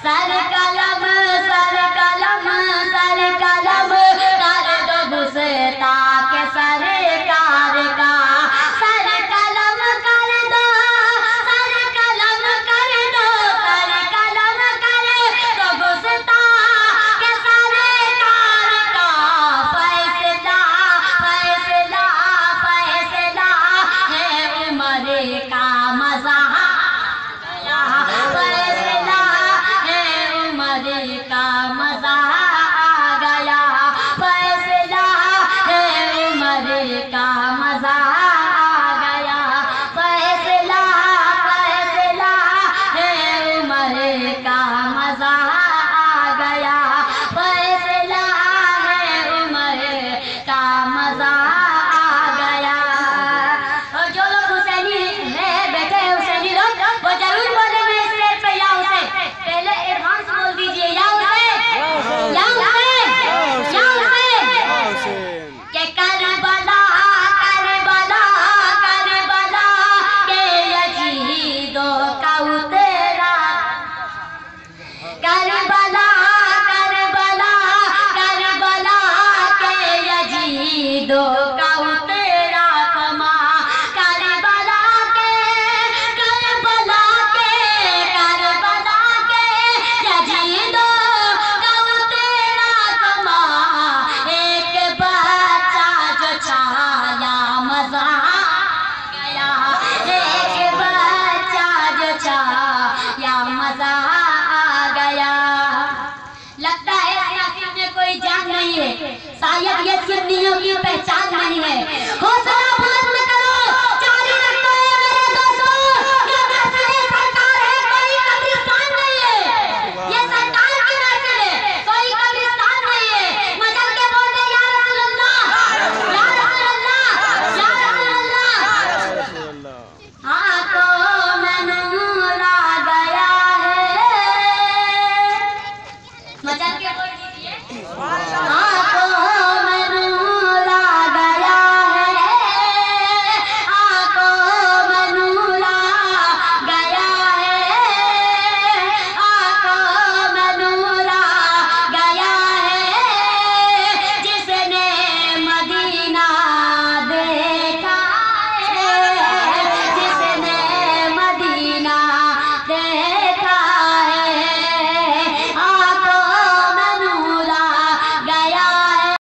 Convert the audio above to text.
Sir कलम sir कलम sir कलम कर दो गुस्ताख सरकार का। सर कलम कर दो सर कलम कर दो सर कलम कर दो गुस्ताख सरकार का। फैसला फैसला फैसला है उमर का मजा गया। फैसला है उमर का मजा आ गया। फैसला है उमर का मजा आ गया। फैसला फैसला है उमर का मजा आ गया। फैसला है उमर का मजा आ गया। और जो लोग हुसैनी है बैठे हैं हुसैनी लोग वो जरूर बोलेंगे इस स्टेज पे या हुसैन। पहले एडवांस बोल दीजिए या हुसैन या हुसैन या हुसैन। के करबला करबला करबला के यजीदों का उतरा। करबला करबला करबला के यजीदों का उतरा कमा। करबला के करबला के करबला के यजीदों का उतरा कमा। एक बच्चा जो छाया मजा गया। एक बच्चा जो छाया मजा आ गया। लगता है इस आखिर में कोई जान नहीं है, शायद ये सुन्नियों की पहचान नहीं है। हौसला बुलंद करो, जारी रखो मेरे दोस्तों। ये महफिल सरकार है, कोई कब्रिस्तान नहीं है। ये सरकार की महफिल है, कोई कब्रिस्तान नहीं है। मचल के बोलते या रसूल अल्लाह या रसूल अल्लाह या रसूल अल्लाह। हाँ तो